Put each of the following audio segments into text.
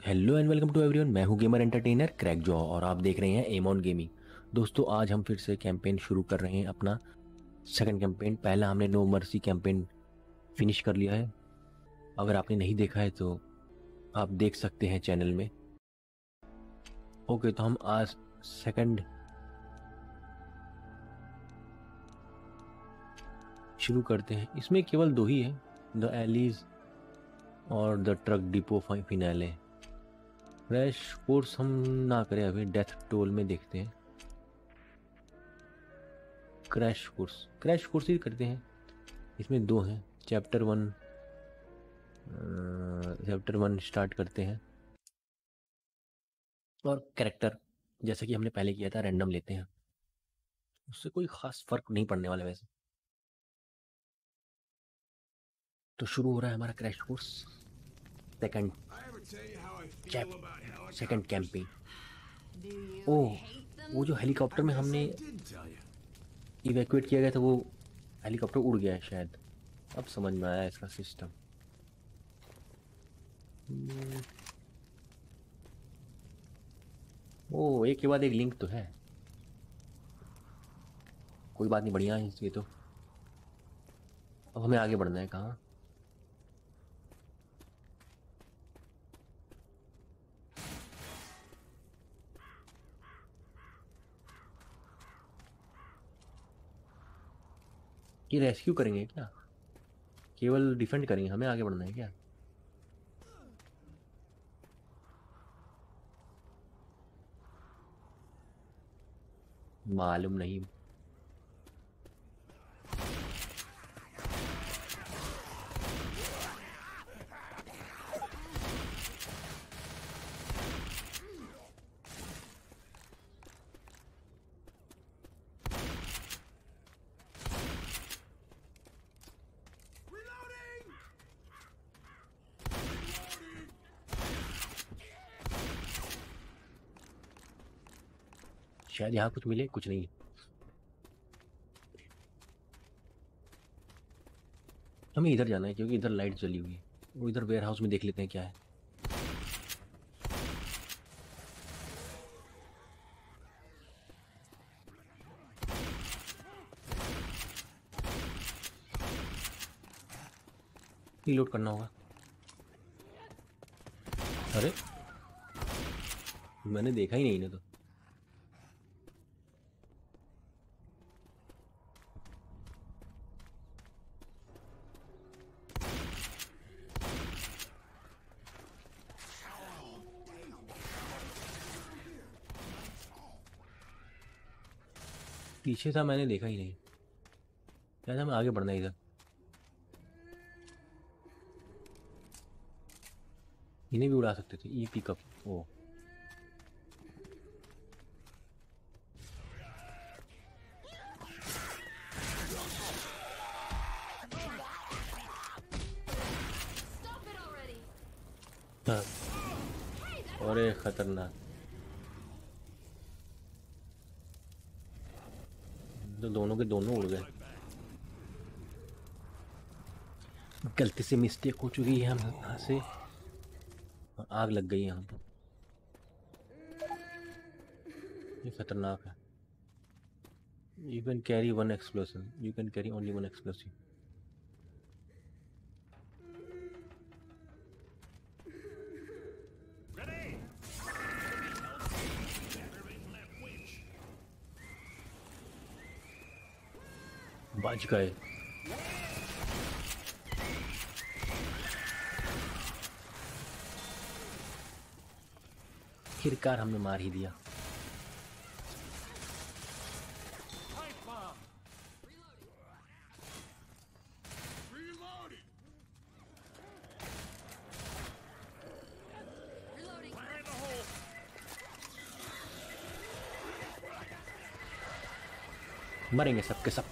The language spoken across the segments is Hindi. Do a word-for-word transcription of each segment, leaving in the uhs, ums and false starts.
Hello and welcome to everyone. मैं हूं गेमर एंटरटेनर क्रैक जॉ और आप देख रहे हैं एमॉन गेमिंग। दोस्तों, आज हम फिर से कैंपेन शुरू कर रहे हैं, अपना सेकंड कैंपेन। पहला हमने नो मर्सी कैंपेन फिनिश कर लिया है। अगर आपने नहीं देखा है तो आप देख सकते हैं चैनल में। ओके, तो हम आज सेकंड शुरू करते हैं। इसमें केवल दो ही है, द एलीज और the truck depot finale. Crash course हम ना करें, अभी डेथ टोल में देखते हैं। क्रैश कोर्स क्रैश कोर्स ही करते हैं। इसमें दो हैं, chapter one. Chapter one start करते हैं और कैरेक्टर जैसा कि हमने पहले किया था रैंडम लेते हैं। उससे कोई खास फर्क नहीं पड़ने वाला वैसे। तो शुरू हो रहा है हमारा crash course second chap second campaign. Oh, वो जो हेलीकॉप्टर में हमने इवैक्यूएट किया गया था, वो हेलीकॉप्टर उड़ गया है शायद। अब समझ में आया इसका सिस्टम। ओ, एक के बाद एक लिंक तो है। कोई बात नहीं, बढ़िया है ये तो। अब हमें आगे बढ़ना है। कहाँ? ये रेस्क्यू करेंगे क्या? केवल डिफेंड करेंगे? हमें आगे बढ़ना है क्या? मालूम नहीं। शायद यहाँ कुछ मिले, कुछ नहीं। हमें इधर जाना है क्योंकि इधर लाइट जली हुई है। वो इधर वेयर हाउस में देख लेते हैं क्या है। रीलोड करना होगा। अरे, मैंने देखा ही नहीं इन्हें तो। पीछे था, मैंने देखा ही नहीं। शायद हमें आगे बढ़ना है इधर। इन्हें भी उड़ा सकते थे। ई पिकअप। ओ, हाँ। अरे खतरनाक। तो दोनों के दोनों उड़ गए। गलती से मिस्टेक हो चुकी है हम यहाँ से। और आग लग गई यहाँ पर। ये खतरनाक है। You can carry one explosive. You can carry only one explosive. बच गए। आखिरकार हमने मार ही दिया। मरेंगे सबके सब।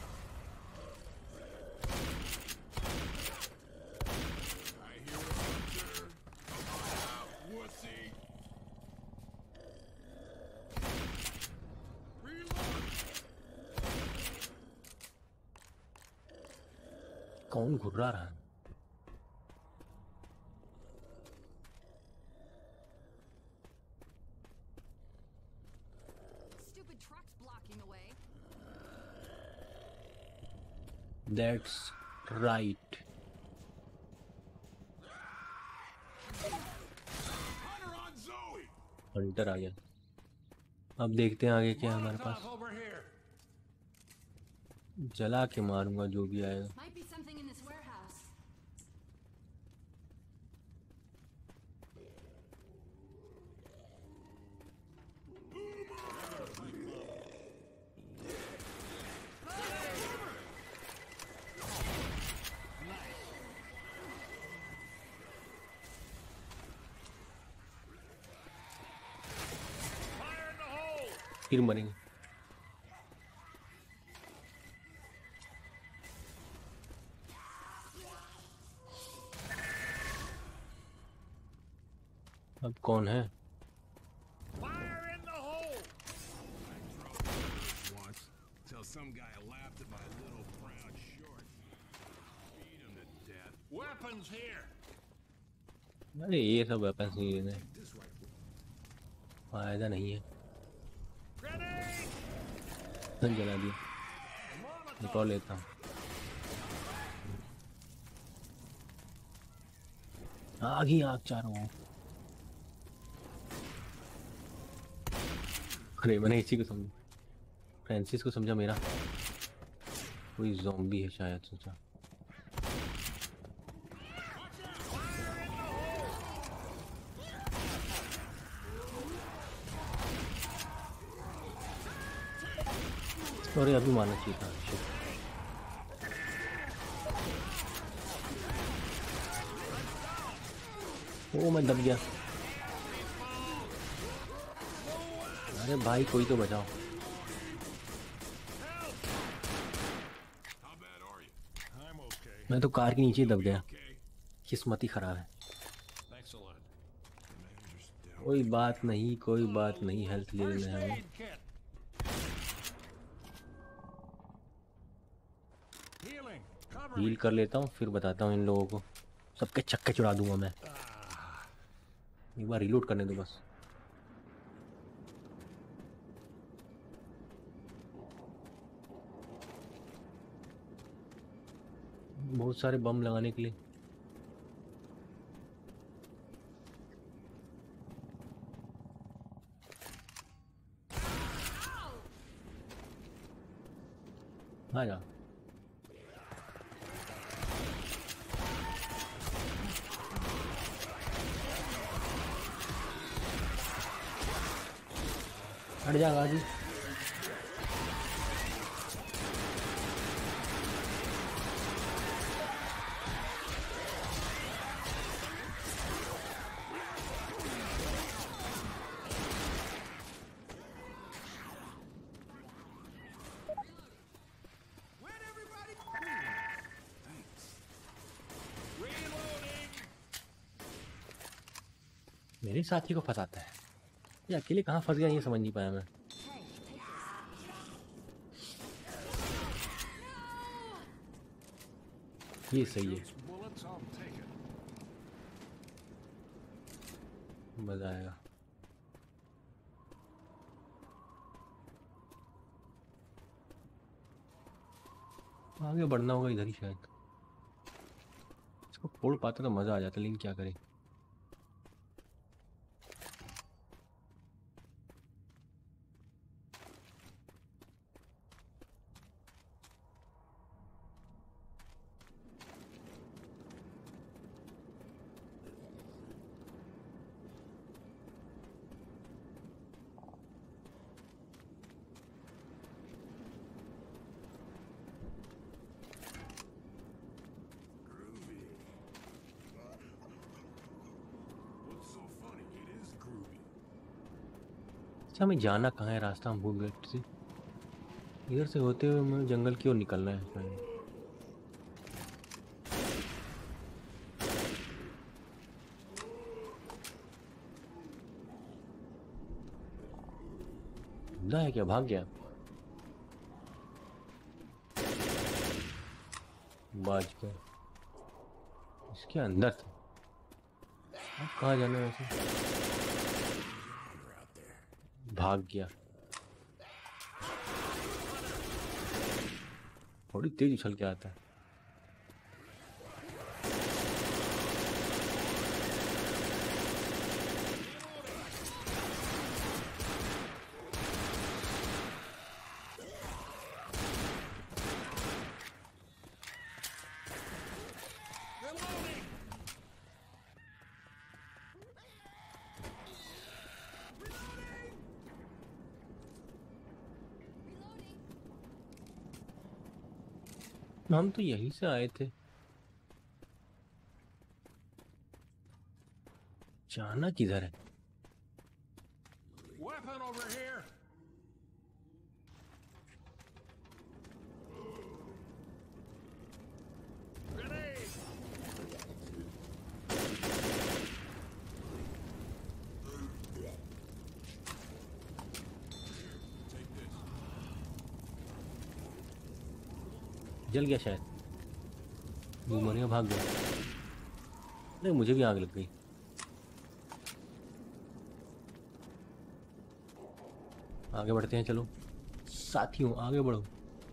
कौन घुर्रा रहा है? That's right. हंटर आ गया। अब देखते हैं आगे क्या है हमारे पास। जला के मारूंगा जो भी आएगा। फिर मरेंगे। अब कौन है? अरे ये सब वेपन्स नहीं लेने, फायदा नहीं है। जला दिया, एक और लेता हूँ। आग ही आग चारों ओर। अरे मैंने इसी को समझा, फ्रांसिस को समझा मेरा। कोई ज़ॉम्बी है शायद, सोचा। अरे अभी मारना चाहिए था। ओ मैं दब गया। अरे भाई कोई तो बचाओ। मैं तो कार के नीचे दब गया, किस्मत ही खराब है। कोई बात नहीं, कोई बात नहीं, हेल्थ ले लेना है हमें। हील कर लेता हूँ, फिर बताता हूँ इन लोगों को। सबके छक्के चुरा दूंगा मैं। एक बार रिलोड करने दो बस। बहुत सारे बम लगाने के लिए। आ जा। हट जा गाड़ी। मेरे साथी को फंसाता है, ये अकेले कहाँ फंस गया ये समझ नहीं पाया मैं। ये सही है, मजा आएगा। आगे बढ़ना होगा इधर ही शायद। इसको फोड़ पाता तो मजा आ जाता, लेकिन क्या करें। अच्छा हमें जाना कहाँ है? रास्ता हम भूल गए से। इधर से होते हुए हमें जंगल की ओर निकलना है शायद। बंदा है क्या? भाग गया? बाज गया। इसके अंदर था। अब कहाँ जाना है वैसे? भाग गया। बड़ी तेज उछल के आता है। हम तो यहीं से आए थे, जाना किधर है? Weapon over here. Grenade. Take this. जल गया शायद, घूमने भाग गया। नहीं, मुझे भी आग लग गई। आगे बढ़ते हैं, चलो साथियों आगे बढ़ो।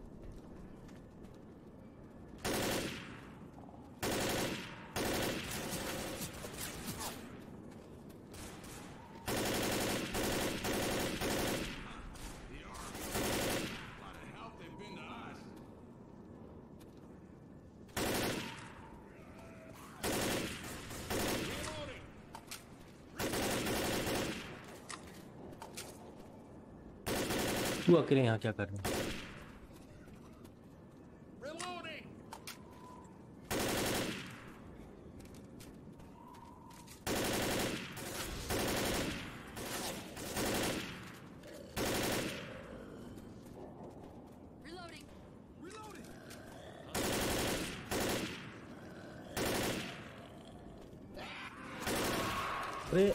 तू अकेले यहाँ क्या कर रहा है? Reloading. Reloading. Reloading. अरे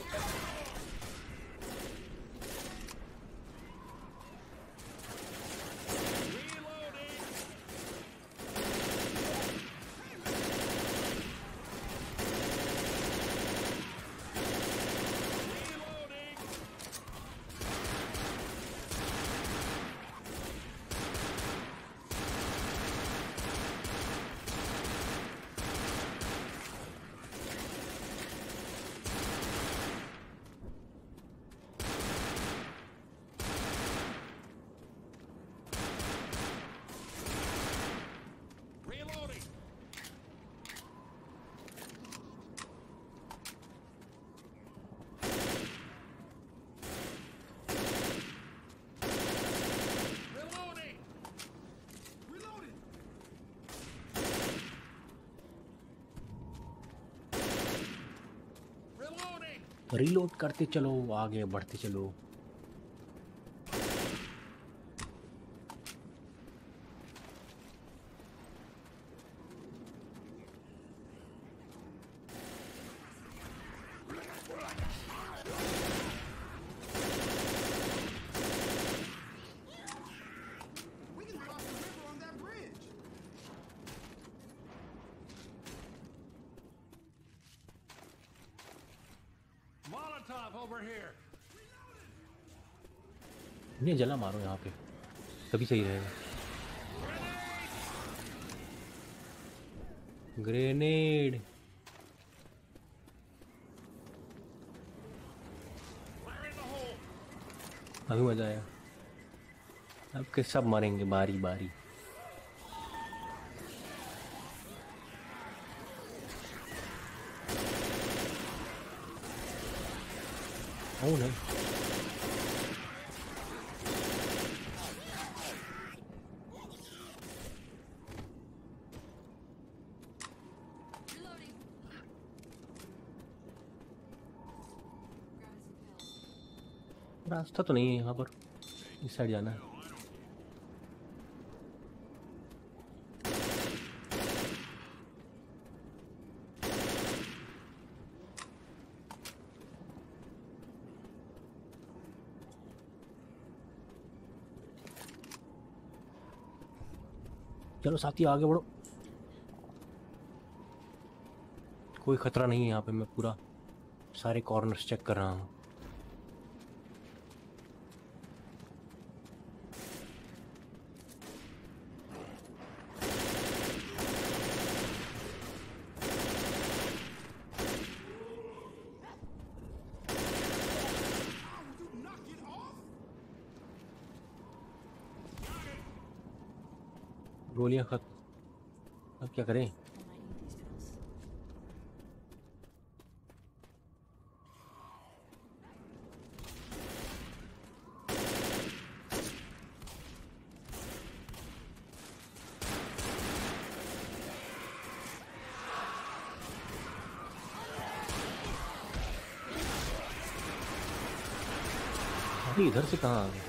Reloading. Reloading. Reloading. Reloading. Reload करते चलो, आगे बढ़ते चलो। We can cross the river on that bridge. Molotov over here. नहीं, जला मारो यहाँ पे, तभी सही रहेगा। Grenade. Fire in the hole. अभी मजा आया। अब के सब मरेंगे बारी बारी। ओ नहीं, Reloading. Grab some pills. रास्ता तो नहीं है यहाँ पर, इस साइड जाना है। चलो साथी आगे बढ़ो, कोई खतरा नहीं है यहाँ पे। मैं पूरा सारे कॉर्नर्स चेक कर रहा हूँ। गोलियां खत्म। अब क्या करें? I might need these pills. अरे इधर से कहाँ आ गए?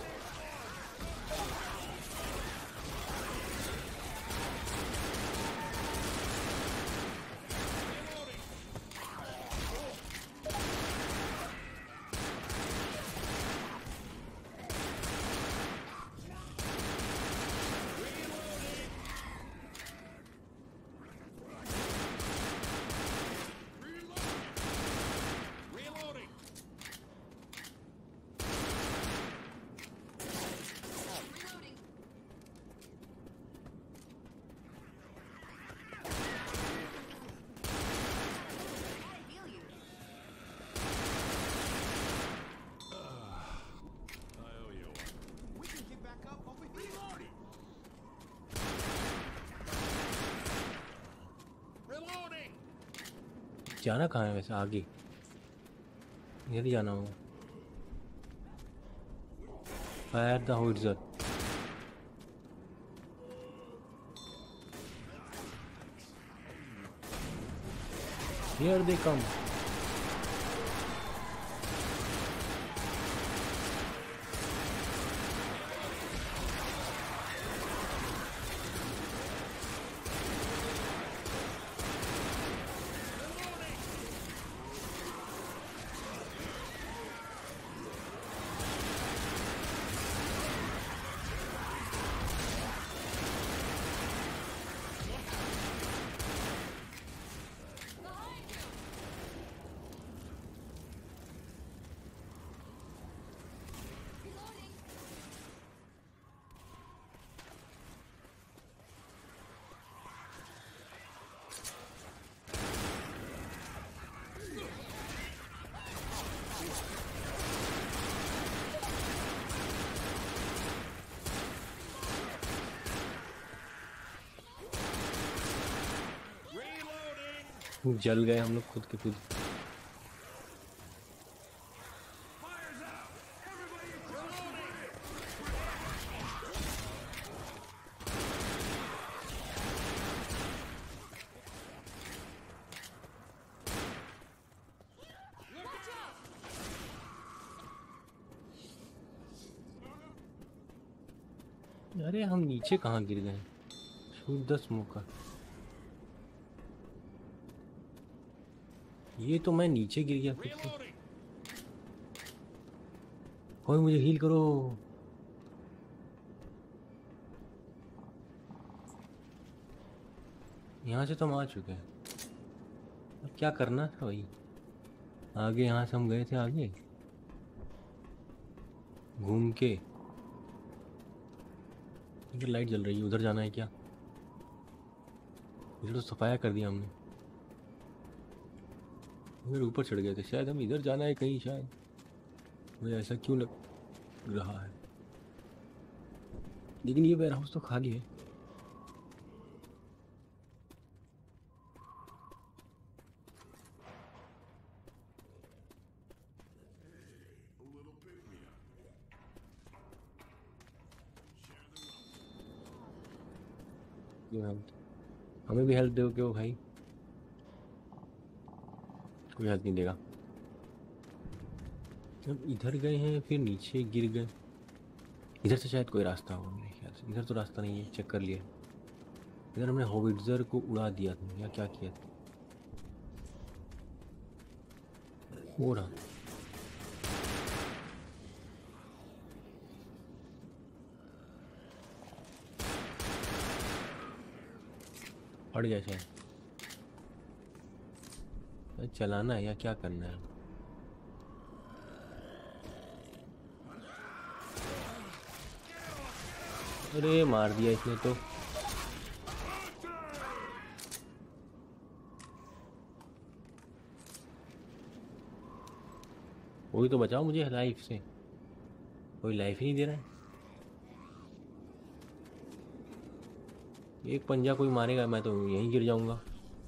Reloading. Reloading. Gotta heal you. I owe you one. We can get back up over here. Reloading. Reloading. जाना कहाँ है वैसे? आगे इधर ही जाना होगा। Fire the holder. Here they come. Reloading. Reloading. जल गए हम लोग खुद के खुद। Fire's out. Everybody, reloading. Watch out. अरे हम नीचे कहाँ गिर गए? Shoot the smoker. ये तो मैं नीचे गिर गया खुद से। Reloading. कोई मुझे हील करो। यहाँ से तो हम आ चुके हैं। अब क्या करना था भाई? आगे यहाँ से हम गए थे आगे घूम के। इधर लाइट जल रही है, उधर जाना है क्या? इधर तो सफाया कर दिया हमने। इधर ऊपर चढ़ गए थे शायद, हम इधर जाना है कहीं शायद। मुझे ऐसा क्यों लग रहा है? लेकिन ये वेयर हाउस तो खाली है। हेल्थ, हमें भी हेल्प दो क्यों भाई? कोई हेल्प नहीं देगा। हम इधर गए हैं फिर नीचे गिर गए। इधर से शायद कोई रास्ता होगा मेरे ख्याल से। इधर तो रास्ता नहीं है, चेक कर लिए। इधर हमने होविट्जर को उड़ा दिया था या क्या किया था? हो रहा पड़ गया शायद। चलाना है या क्या करना है? अरे मार दिया इसने तो। कोई तो बचाओ मुझे लाइफ से। कोई लाइफ ही नहीं दे रहा है। एक पंजा कोई मारेगा मैं तो यहीं गिर जाऊंगा।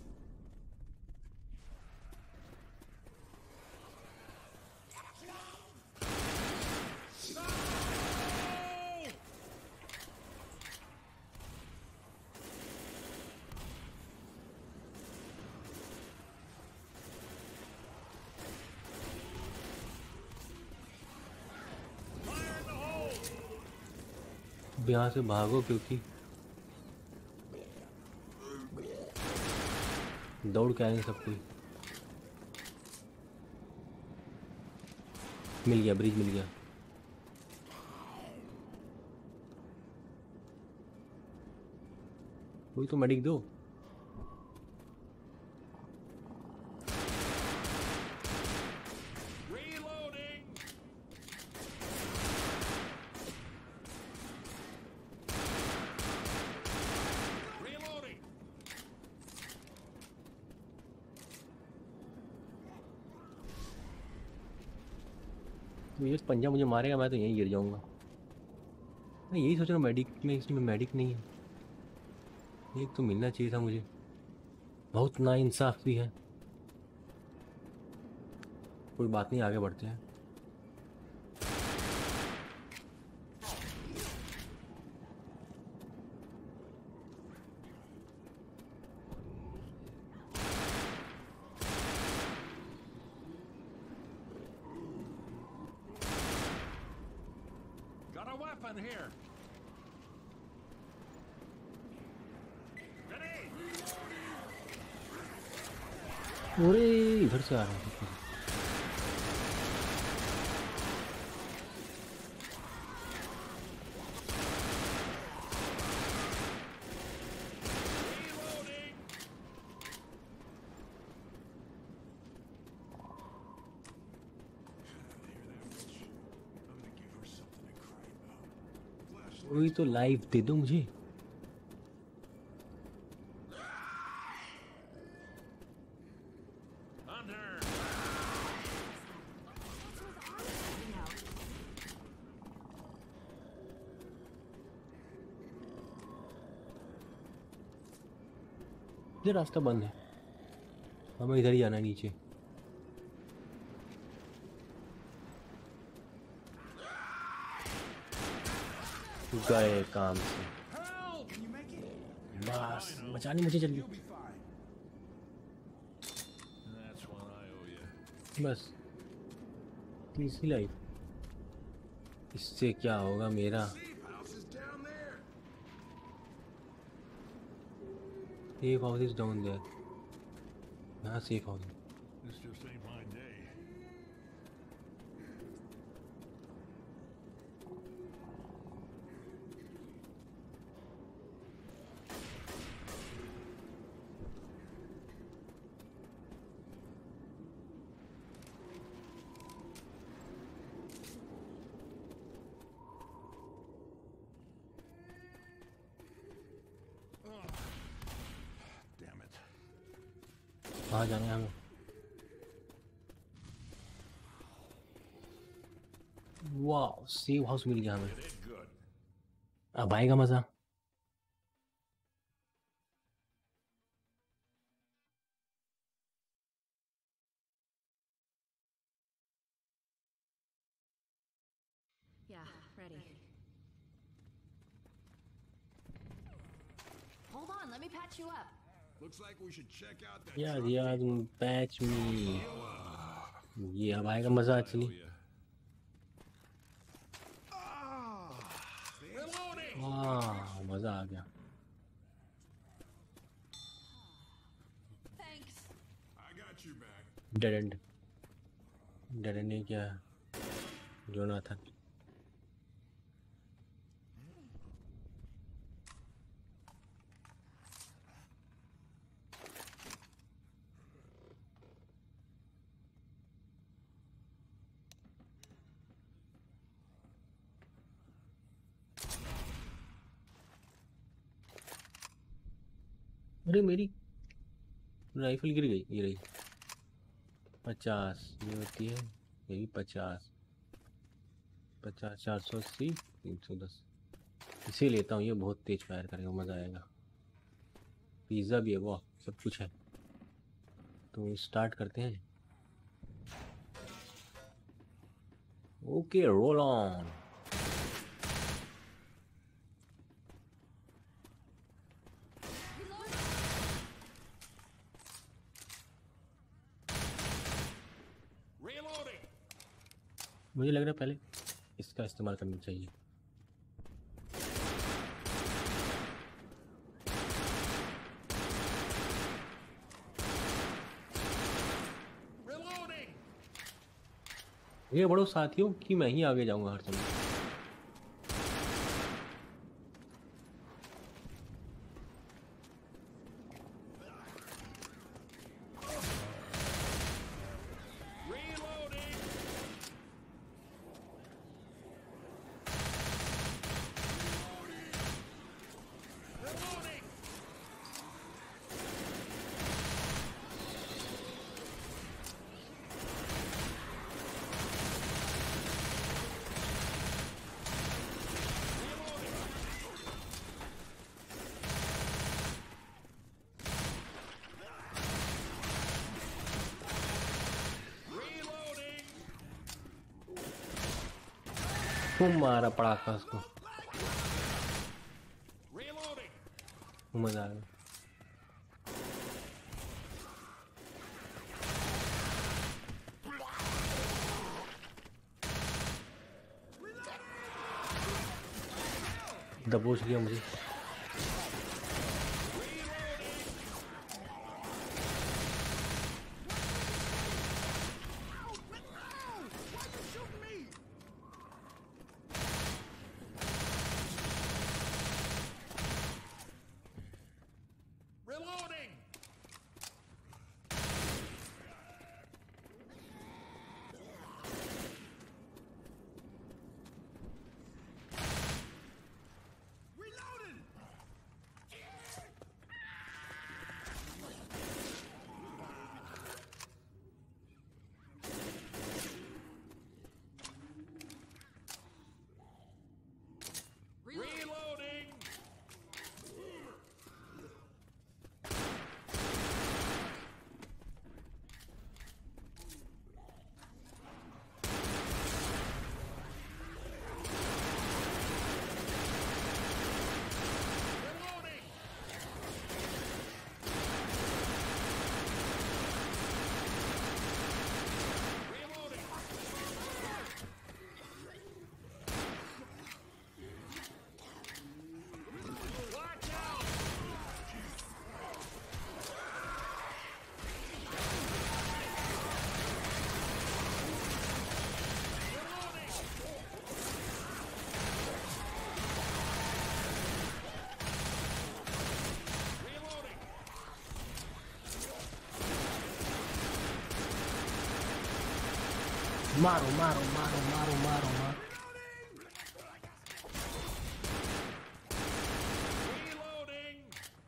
अब यहाँ से भागो क्योंकि दौड़ के आएंगे सब कोई। मिल गया, ब्रिज मिल गया। कोई तो मेडिक दो। Reloading. Reloading. तो ये पंजा मुझे मारेगा मैं तो यहीं गिर जाऊंगा। मैं यही सोच रहा हूँ मेडिक में, इसमें मेडिक नहीं है। एक तो मिलना चाहिए था मुझे। बहुत नाइंसाफी है। कोई बात नहीं, आगे बढ़ते हैं। Got a weapon here. Grenade. अरे इधर से आ रहा है। Reloading. कोई तो लाइव दे दो मुझे। Hunter. ये रास्ता बंद है, हमें इधर ही आना है नीचे। गए काम से। Help. Can you make it? बस बचाने मुझे जल्दी। You'll be fine. That's one I owe you. बस तीसरी लाइफ। इससे क्या होगा मेरा? Safe house is down there. Safe house is down there. यहाँ सेफ हाउस है। This just ain't my day. Damn it. कहाँ जाना है हमें? वाह, सेव हाउस मिल गया हमें। Did good. अब आएगा मजा। Yeah, ready. Hold on, let me patch you up. Looks like we should check out that यार truck. यार पैच मी। ये अब आएगा मजा एक्चुअली। Ah, reloading. वाह मजा आ गया। Thanks. I got you back. Dead end. Dead end ने क्या जोना था। अरे मेरी राइफल गिर गई। ये रही। पचास ये होती है, ये भी पचास। पचास, चार सौ अस्सी, तीन सौ दस। इसे लेता हूँ, ये बहुत तेज फायर करेगा, मजा आएगा। पिज़्ज़ा भी है, वाह सब कुछ है। तो स्टार्ट करते हैं। Okay roll on. Reloading. मुझे लग रहा है पहले इसका इस्तेमाल करना चाहिए। Reloading. ये बड़ो साथियों कि मैं ही आगे जाऊंगा हर समय। Reloading. Reloading. Reloading. खूब मारा पड़ाका उसको। Reloading. मजा आ गया। दबोच लिया मुझे। Reloading. Reloading. Reloading. Reloading. Reloading. Watch out. Reloading. Reloading. मारो मारो मारो मारो मारो मारो। Reloading.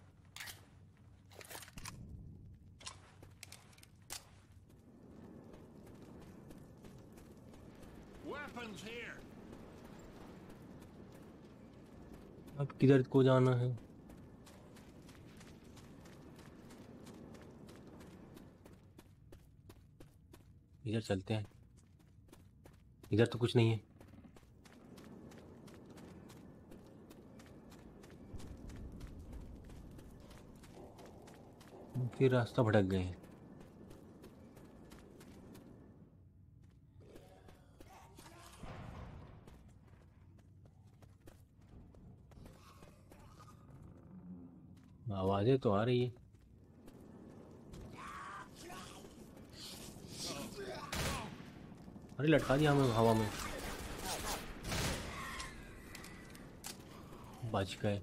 Weapons here. अब किधर को जाना है? इधर चलते हैं। इधर तो कुछ नहीं है। फिर रास्ता भटक गए हैं। आवाजें तो आ रही है। अरे लटका दिया हमें हवा में। बच गए।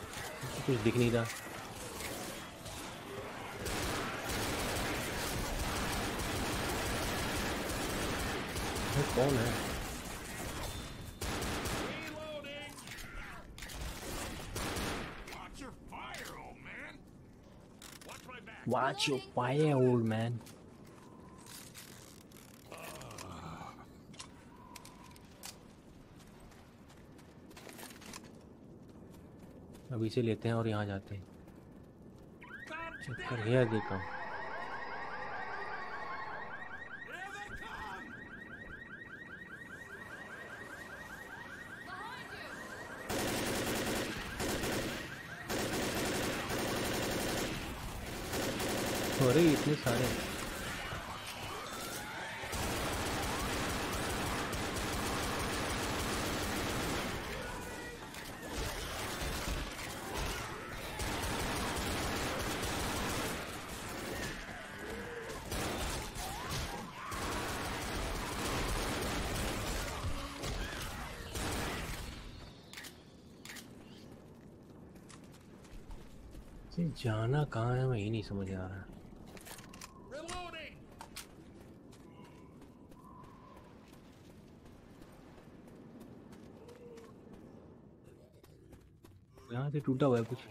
कुछ दिख नहीं रहा। कौन है? Reloading. Watch your fire, old man. Watch my back. Watch your fire, old man. अभी से लेते हैं और यहाँ जाते हैं। चक्कर है देखा। अरे इतने सारे। जाना कहाँ है वही नहीं समझ आ रहा। Reloading. यहाँ से टूटा हुआ है कुछ।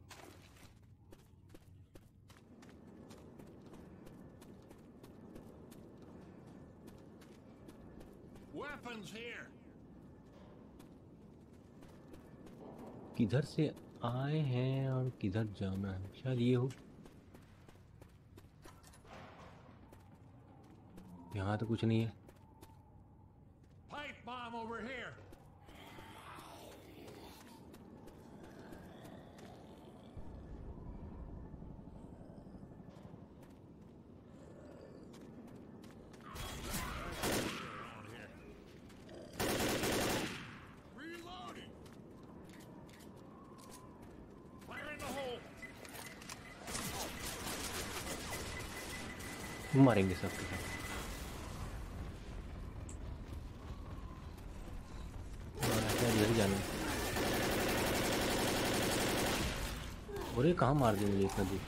Weapons here. किधर से आए हैं और किधर जाना है? शायद ये हो। यहाँ तो कुछ नहीं है। Pipe bomb over here. Reloading. Fire in the hole. मारेंगे सबके साथ। इधर जाना। और ये कहाँ मार देंगे इतना दूर?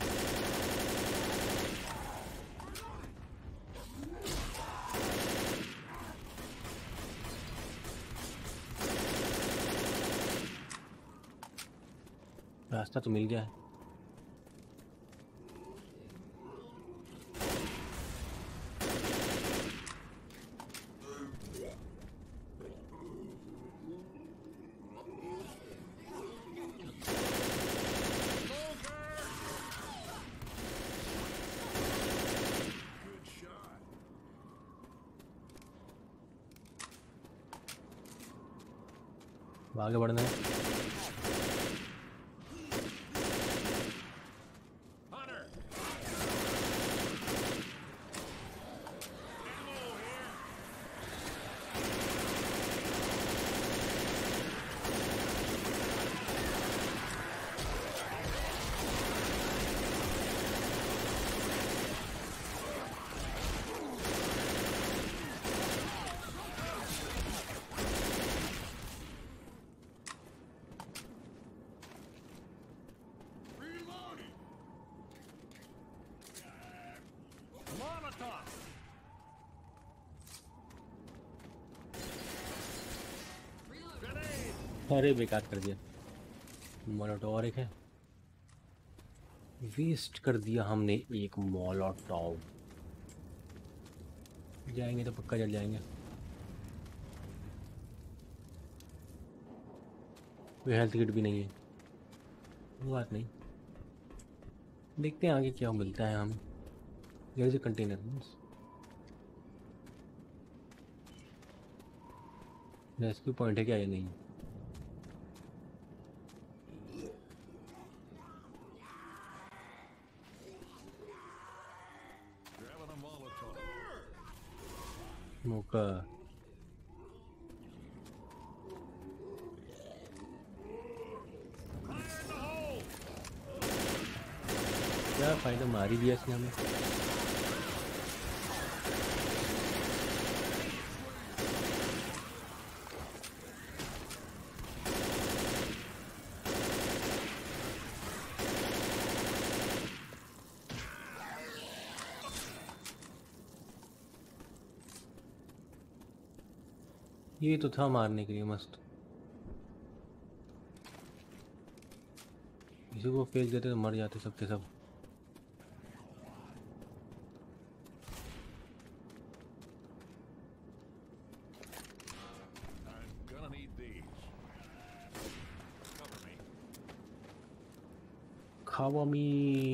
रास्ता तो मिल गया है। आगे बढ़ना है। Hunter. Ammo here. Reloading. Molotov. Grenade. अरे बेकार कर दिया। मोलोटोव और एक है। वेस्ट कर दिया हमने एक मोलोटोव। जाएंगे तो पक्का जल जाएंगे। कोई हेल्थ किट भी नहीं है। वो बात नहीं, देखते हैं आगे क्या मिलता है हमें। There is a container. Rescue point है क्या या नहीं? Grabbing a Molotov. मौका Fire in the hole. क्या फायदा, मार ही दिया इसने हमें। ये तो था मारने के लिए मस्त। किसी को फेंक देते तो मर जाते सबके सब। I'm gonna need these. Cover me. खावा मी।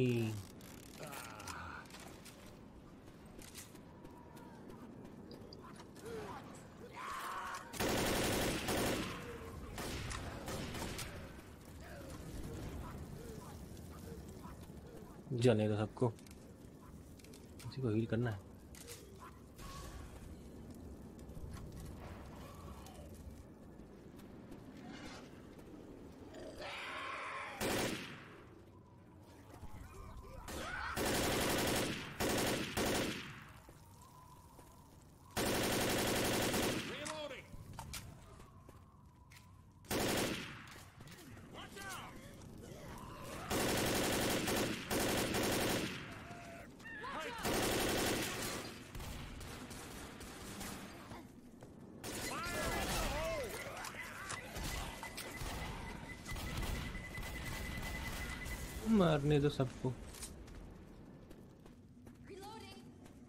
जले तो सबको, किसी को हील करना है। Reloading. Watch out. मारने दो सबको। Reloading.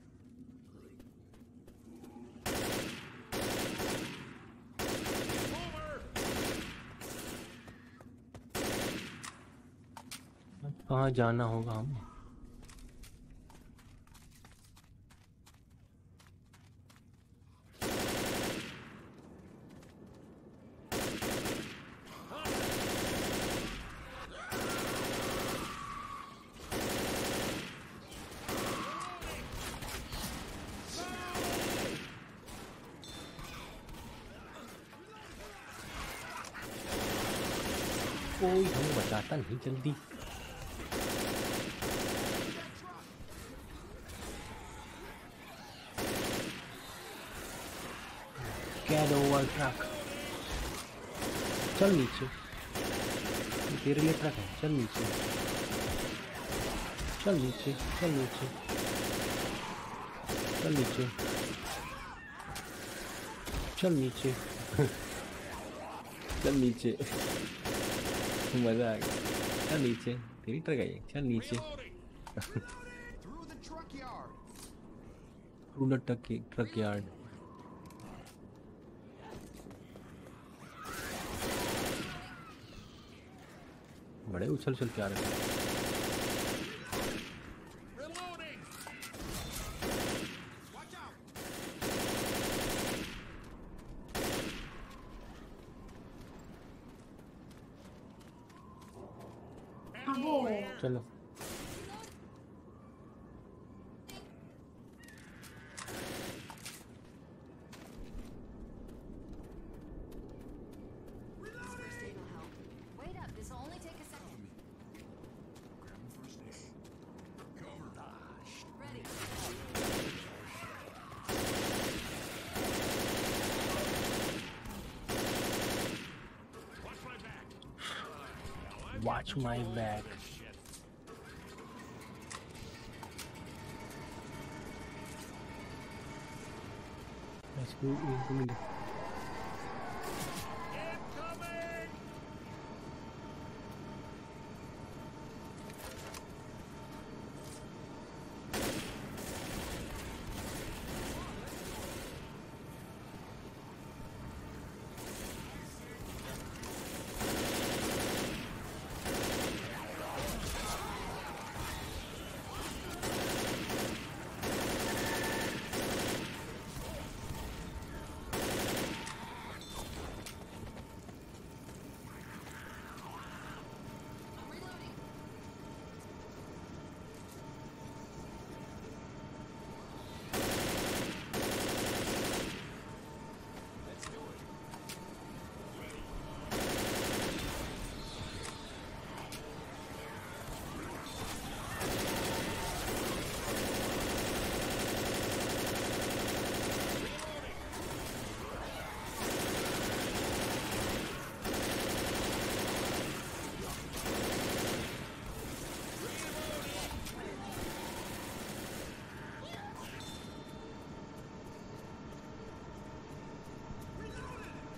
कहाँ जाना होगा हम? कोई हमें बचाता नहीं जल्दी। Get over truck। चल नीचे, तेरे लिए ट्रक है। चल नीचे, चल नीचे, चल नीचे, चल नीचे, चल नीचे। चल नीचे। मजा आ गया। चल नीचे, तेरी ट्रक आई। चल नीचे। Through the truck yard. टूनर ट्रक की ट्रक यार्ड। बड़े उछल उछल के आ रहे हैं। Reloading. Watch out. Ammo here. चलो। First aid will help. Wait up, this will only take a second. Grab the first aid. Cover. Ready. Watch my back. Watch my back। Shit. इसको इनको मिले। Incoming.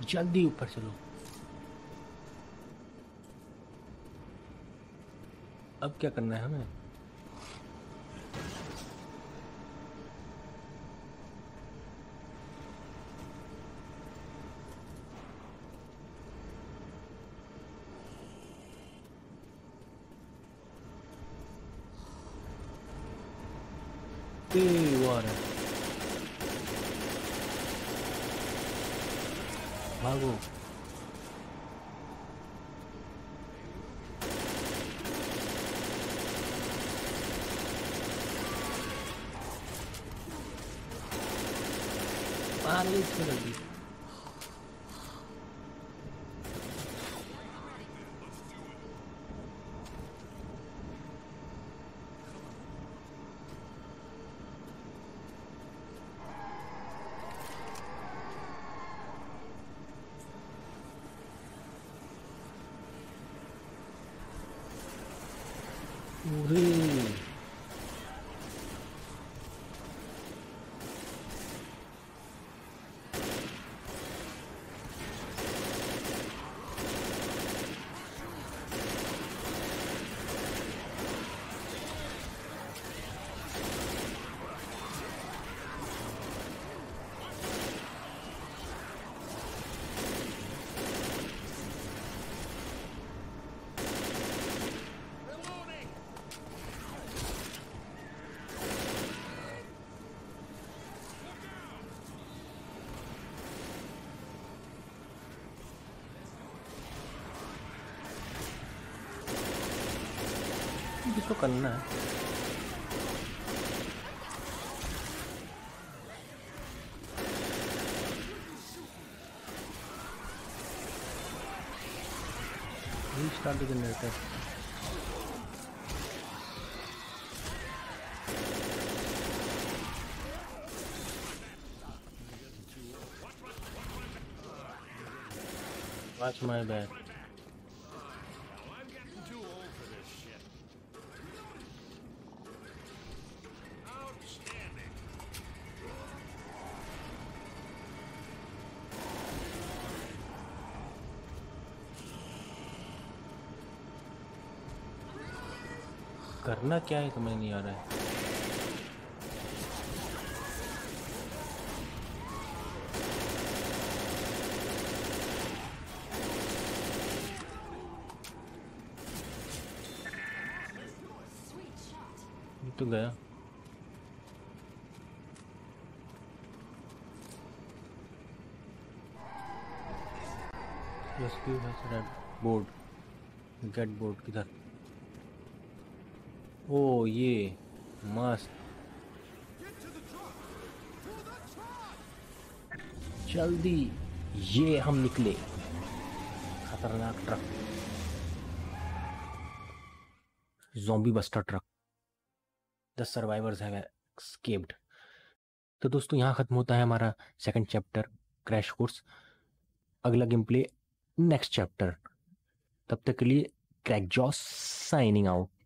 जल्दी ऊपर चलो। अब क्या करना है हमें? ए, वो आ रहा है। भागो। मार ली इसको जल्दी। ओरे, किसको करना है? Restart generator. Watch my back. I'm getting too old for this shit. Outstanding. करना क्या है समझ नहीं आ रहा है। Sweet shot. ये तो गया। रेस्क्यू है रेड बोर्ड। गेट बोर्ड किधर? ओ ये मस्त। Get to the truck. To the truck. जल्दी, ये हम निकले। खतरनाक truck, zombie buster truck. The survivors have escaped. तो दोस्तों यहाँ खत्म होता है हमारा सेकंड चैप्टर क्रैश कोर्स। अगला गेम प्ले नेक्स्ट चैप्टर। तब तक के लिए क्रैक जॉस साइनिंग आउट।